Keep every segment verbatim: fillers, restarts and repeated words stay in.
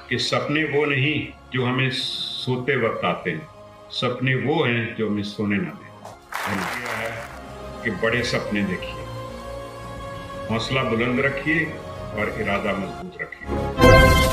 कि सपने वो नहीं जो हमें सोते वक्त आते हैं, सपने वो हैं जो हमें सोने ना दें। यह है कि बड़े सपने देखिए, हौसला बुलंद रखिए और इरादा मजबूत रखिए।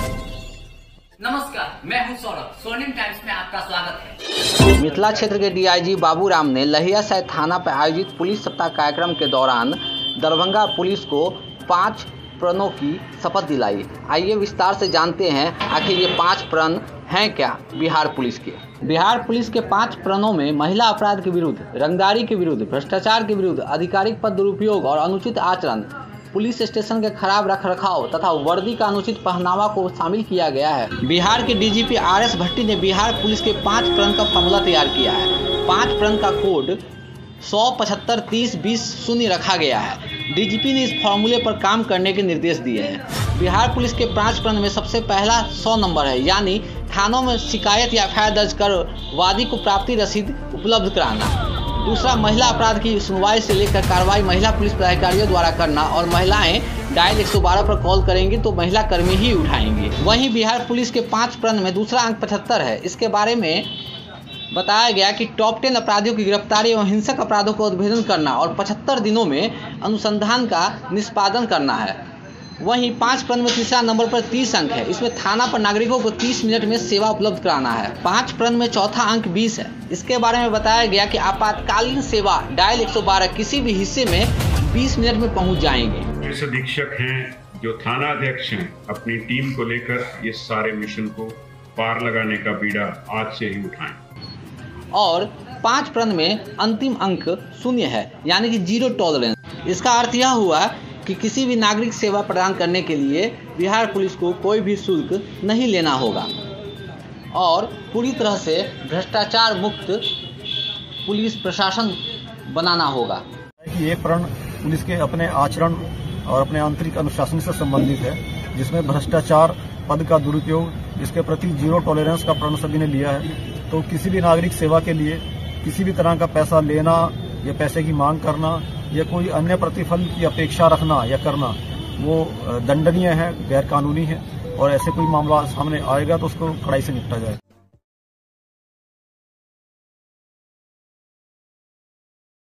नमस्कार, मैं हूं सौरभ। स्वर्णिम टाइम्स में आपका स्वागत है। मिथिला क्षेत्र के डीआईजी बाबूराम ने लहियासराय थाना पर आयोजित पुलिस सप्ताह कार्यक्रम के दौरान दरभंगा पुलिस को पांच प्रणों की शपथ दिलाई। आइए विस्तार से जानते हैं आखिर ये पांच प्रण हैं क्या बिहार पुलिस के। बिहार पुलिस के पांच प्रणों में महिला अपराध के विरुद्ध, रंगदारी के विरुद्ध, भ्रष्टाचार के विरुद्ध, आधिकारिक पद दुरुपयोग और अनुचित आचरण, पुलिस स्टेशन के खराब रखरखाव तथा वर्दी का अनुचित पहनावा को शामिल किया गया है। बिहार के डीजीपी आर एस भट्टी ने बिहार पुलिस के पांच प्रण का फॉर्मूला तैयार किया है। पांच प्रण का कोड सौ पचहत्तर तीस बीस शून्य रखा गया है। डीजीपी ने इस फॉर्मूले पर काम करने के निर्देश दिए हैं। बिहार पुलिस के पांच प्रण में सबसे पहला सौ नंबर है, यानी थानों में शिकायत या एफ आई आर दर्ज कर वादी को प्राप्ति रसीद उपलब्ध कराना। दूसरा, महिला अपराध की सुनवाई से लेकर कार्रवाई महिला पुलिस पदाधिकारियों द्वारा करना और महिलाएं डायल एक सौ बारह पर कॉल करेंगी तो महिला कर्मी ही उठाएंगे। वहीं बिहार पुलिस के पांच प्रण में दूसरा अंक पचहत्तर है। इसके बारे में बताया गया कि टॉप टेन अपराधियों की गिरफ्तारी एवं हिंसक अपराधों को उद्भेदन करना और पचहत्तर दिनों में अनुसंधान का निष्पादन करना है। वहीं पांच प्रण में तीसरा नंबर पर तीस अंक है। इसमें थाना पर नागरिकों को तीस मिनट में सेवा उपलब्ध कराना है। पांच प्रण में चौथा अंक बीस है। इसके बारे में बताया गया कि आपातकालीन सेवा डायल एक सौ बारह किसी भी हिस्से में बीस मिनट में पहुंच जाएंगे। पुलिस अधीक्षक हैं जो थाना अध्यक्ष हैं, अपनी टीम को लेकर इस सारे मिशन को पार लगाने का बीड़ा आज से ही उठाएं। और पांच प्रण में अंतिम अंक शून्य है, यानी कि जीरो टॉलरेंस। इसका अर्थ यह हुआ कि किसी भी नागरिक सेवा प्रदान करने के लिए बिहार पुलिस को कोई भी शुल्क नहीं लेना होगा और पूरी तरह से भ्रष्टाचार मुक्त पुलिस प्रशासन बनाना होगा। ये प्रण पुलिस के अपने आचरण और अपने आंतरिक अनुशासन से संबंधित है, जिसमें भ्रष्टाचार, पद का दुरुपयोग, इसके प्रति जीरो टॉलरेंस का प्रण सभी ने लिया है। तो किसी भी नागरिक सेवा के लिए किसी भी तरह का पैसा लेना या पैसे की मांग करना या कोई अन्य प्रतिफल की अपेक्षा रखना या करना वो दंडनीय है, गैर कानूनी है और ऐसे कोई मामला सामने आएगा तो उसको कड़ाई से निपटा जाए।